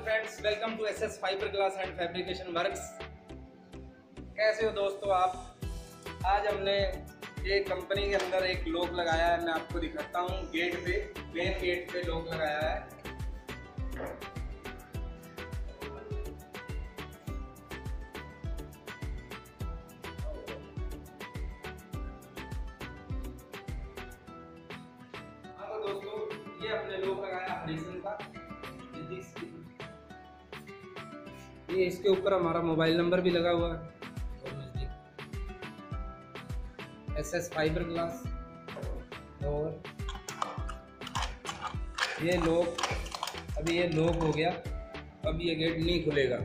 Friends, welcome to SS fibre glass and fabrication works. कैसे हो दोस्तों आप? आज हमने ये कंपनी के अंदर एक लॉक लगाया है। मैं आपको दिखाता हूँ। गेट पे, मेन गेट पे लॉक लगाया है। हाँ तो दोस्तों, ये अपने लॉक लगाया हरीसन का। ये इसके ऊपर हमारा मोबाइल नंबर भी लगा हुआ है। SS fibre glass. और ये लॉक, अभी ये लॉक हो गया। अब ये गेट नहीं खुलेगा।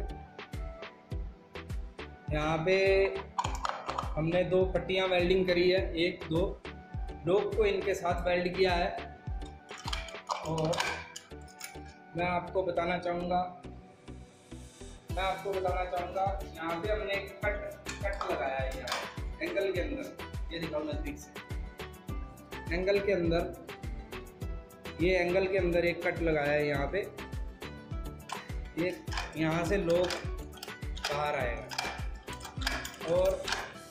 यहाँ पे हमने 2 पट्टियाँ वेल्डिंग करी है, 1-2 लॉक को इनके साथ वेल्ड किया है। और मैं आपको बताना चाहूँगा यहाँ पे हमने एक कट लगाया है। यहाँ एंगल के अंदर, ये दिखाओ नजदीक से। एंगल के अंदर, ये एंगल के अंदर एक कट लगाया है यहाँ पे। ये यहाँ से लॉक बाहर आएगा। और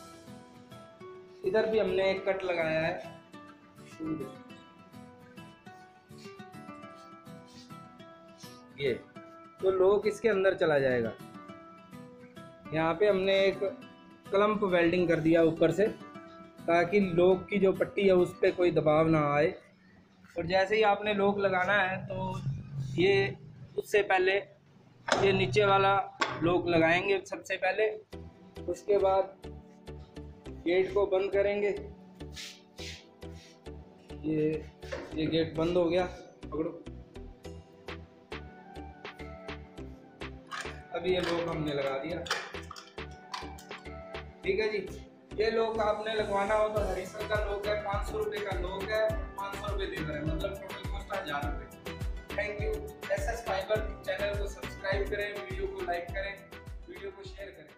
इधर भी हमने एक कट लगाया है। ये तो लॉक इसके अंदर चला जाएगा। यहाँ पे हमने एक क्लम्प वेल्डिंग कर दिया ऊपर से, ताकि लॉक की जो पट्टी है उस पर कोई दबाव ना आए। और जैसे ही आपने लॉक लगाना है तो ये उससे पहले ये नीचे वाला लॉक लगाएंगे सबसे पहले। उसके बाद गेट को बंद करेंगे। ये गेट बंद हो गया, पकड़ो। अभी ये लॉक हमने लगा दिया, ठीक है जी। ये लॉक आपने लगवाना हो तो हरीसन का लॉक है, 500 रुपये का लॉक है, 500 रुपये दे रहे हैं, मतलब टोटल कॉस्ट 1000 रुपये। Thank you. SS fibre channel को सब्सक्राइब करें, वीडियो को लाइक करें, वीडियो को शेयर करें।